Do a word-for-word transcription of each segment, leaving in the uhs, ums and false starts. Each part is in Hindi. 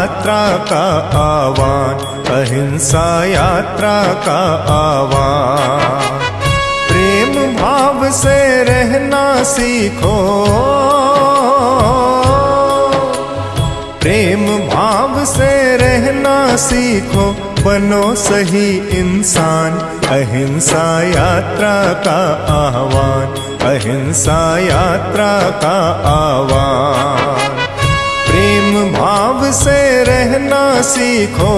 यात्रा का आह्वान, अहिंसा यात्रा का आह्वान। प्रेम भाव से रहना सीखो, प्रेम भाव से रहना सीखो, बनो सही इंसान। अहिंसा यात्रा का आह्वान, अहिंसा यात्रा का आह्वान। प्रेम भाव से रहना सीखो,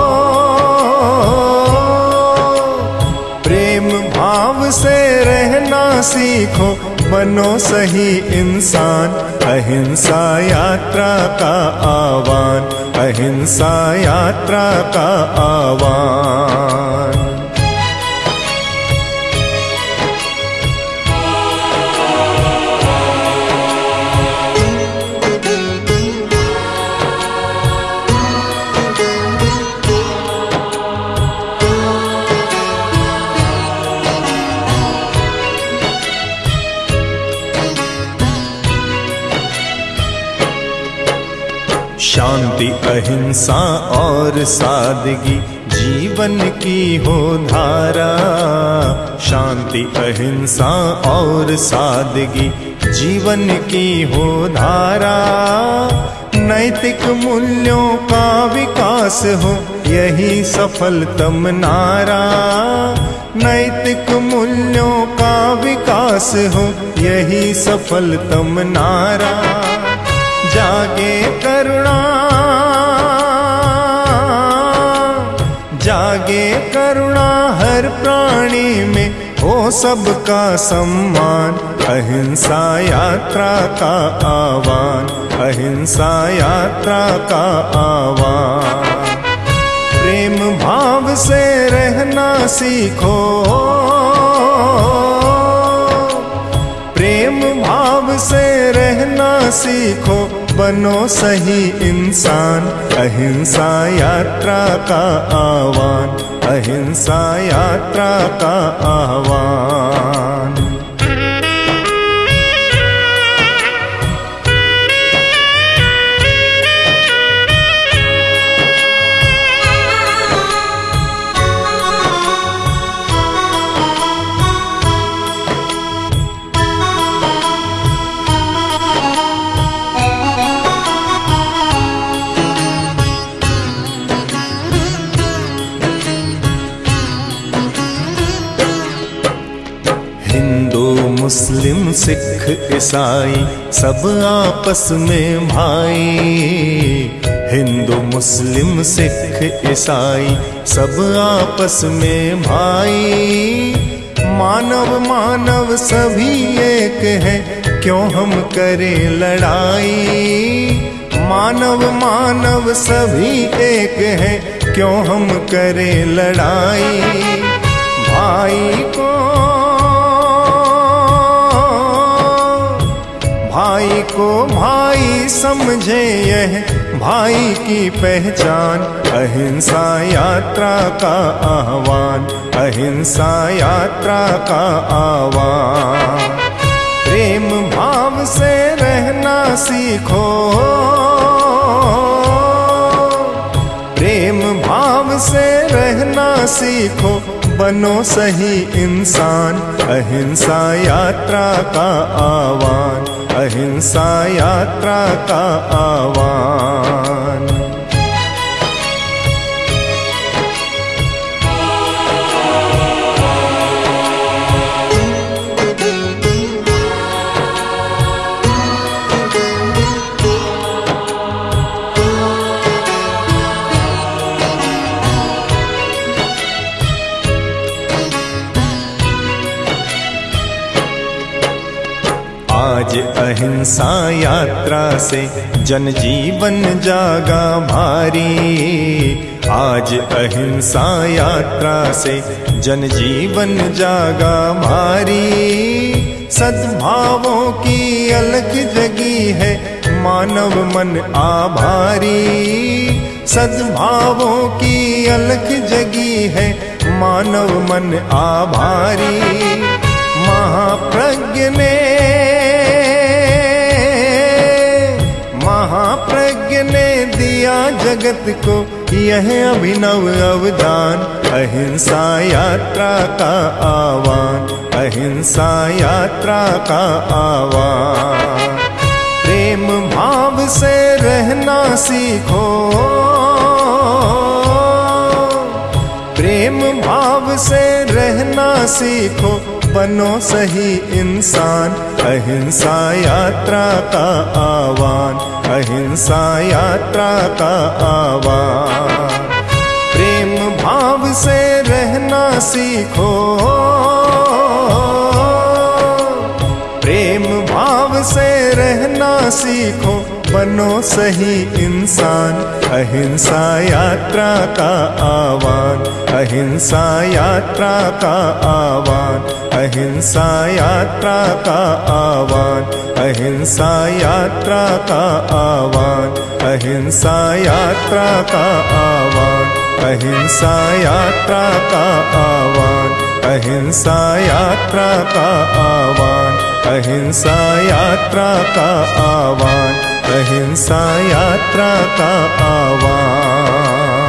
प्रेम भाव से रहना सीखो, बनो सही इंसान। अहिंसा यात्रा का आह्वान, अहिंसा यात्रा का आह्वान। शांति अहिंसा और सादगी जीवन की हो धारा, शांति अहिंसा और सादगी जीवन की हो धारा। नैतिक मूल्यों का विकास हो, यही सफलतम नारा। नैतिक मूल्यों का विकास हो, यही सफलतम नारा। जागे करुणा, जागे करुणा हर प्राणी में, हो सबका सम्मान। अहिंसा यात्रा का आह्वान, अहिंसा यात्रा का आह्वान। प्रेम भाव से रहना सीखो, प्रेम भाव से रहना सीखो, बनो सही इंसान। अहिंसा यात्रा का आह्वान, अहिंसा यात्रा का आह्वान। मुस्लिम सिख ईसाई सब आपस में भाई, हिंदू मुस्लिम सिख ईसाई सब आपस में भाई। मानव मानव सभी एक है, क्यों हम करें लड़ाई। मानव मानव सभी एक है, क्यों हम करें लड़ाई। भाई को भाई को भाई समझे, यह भाई की पहचान। अहिंसा यात्रा का आह्वान, अहिंसा यात्रा का आह्वान। प्रेम भाव से रहना सीखो, प्रेम भाव से रहना सीखो, बनो सही इंसान। अहिंसा यात्रा का आह्वान, अहिंसा यात्रा का आह्वान। आज अहिंसा यात्रा से जनजीवन जागा भारी। आज अहिंसा यात्रा से जनजीवन जागा भारी। सद्भावों की अलख जगी है, मानव मन आभारी। सद्भावों की अलख जगी है, मानव मन आभारी। महाप्रज्ञ ने महाप्रज्ञ ने दिया जगत को यह अभिनव अवदान, अहिंसा यात्रा का आह्वान, अहिंसा यात्रा का आह्वान। प्रेम भाव से रहना सीखो, प्रेम भाव से रहना सीखो, बनो सही इंसान, अहिंसा यात्रा का आह्वान, अहिंसा यात्रा का आह्वान। प्रेम भाव से रहना सीखो, प्रेम भाव से रहना सीखो, बनो सही इंसान, अहिंसा यात्रा का आह्वान, अहिंसा यात्रा का आह्वान, अहिंसा यात्रा का आह्वान, अहिंसा यात्रा का आह्वान, अहिंसा यात्रा का आह्वान, अहिंसा यात्रा का आह्वान, अहिंसा यात्रा का आह्वान, अहिंसा यात्रा का आह्वान, अहिंसा यात्रा का आह्वान।